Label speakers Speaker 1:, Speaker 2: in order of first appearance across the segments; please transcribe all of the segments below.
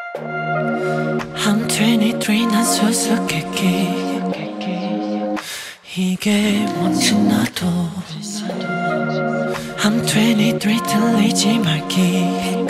Speaker 1: I'm 23 난 수수께끼 이게 뭔지 나도 I'm 23 들리지 말기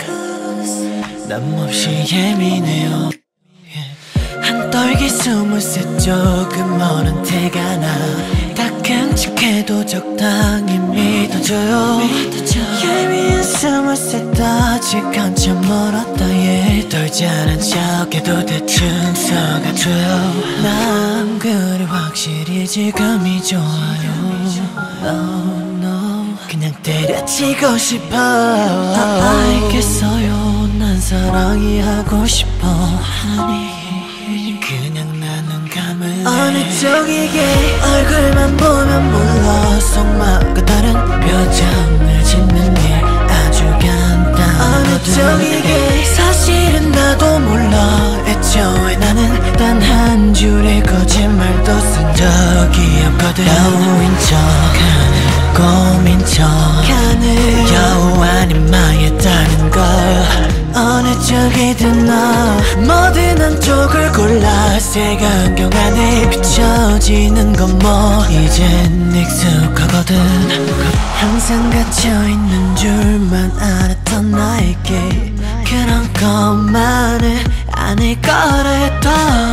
Speaker 1: 난 몹시 예민해요 한 떨기 23 조금 멀은 티가 나 다 끔찍해도 적당히 믿어줘요 예민한 23 아직 한참 멀었다 떨지 않은 척해도 대충 속아줘요 난 그리 확실히 지금이 좋아요 No no 그냥 때려치고 싶어 알겠어요 난 사랑이 하고 싶어 Honey 그냥 나눈 감을 어느 쪽이게 얼굴만 보면 몰라 속마음과 다른 표정을 짓는 일 아주 간단하거든 어느 쪽이게 사실은 나도 몰라 애초에 나는 단 한 줄의 거짓말도 쓴 적이 없거든 여우인 척하는 고민 척하는 여우 아닌 마였다는 걸 어느 쪽이든 너 뭐든 한쪽을 골라 색안경 안에 비춰지는 건 뭐 이젠 익숙하거든 항상 갇혀있는 줄만 알았던 나에게 그런 것만은 아닐 거라 해도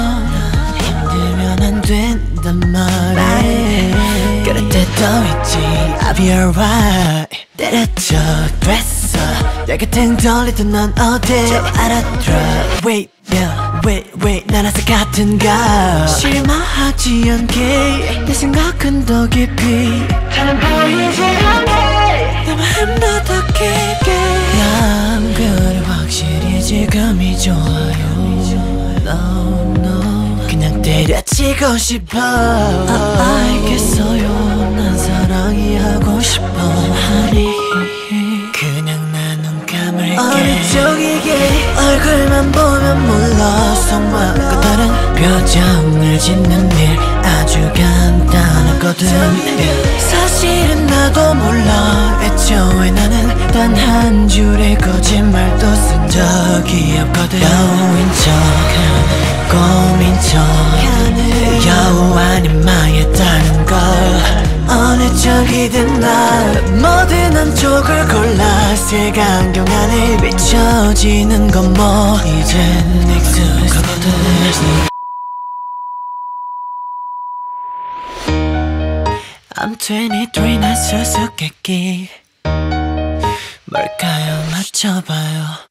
Speaker 1: 힘들면 안 된단 말해 그럴 때도 있지 I'll be alright 때려쳐 됐어 내 곁엔 돌리던 넌 어때 알아들어 Wait yeah wait 난 아직 같은가 실망하지 않게 내 생각은 더 깊이 다른 보이지 않게 내 마음도 더 깊게 난 그래 확실히 지금이 좋아요 No no 그냥 때려치고 싶어 알겠어요 난 사랑이 하고 싶어 Honey 그냥 나눈 감을게 어느 쪽이게 얼굴만 보면 몰라 속마음과 다른 표정을 짓는 일 아주 간단하거든 사실은 나도 몰라 애초에 나는 단 한 줄의 거짓말도 쓴 적이 없거든 여우인 척하는 고민 척하는 여우 아닌 마였다는 걸 어느 쪽이든 나 뭐든 한쪽을 골라 색 안경 안에 비춰지는 건 뭐 이젠 익숙하거든 I'm 23 난 수수께끼 뭘까요 맞춰봐요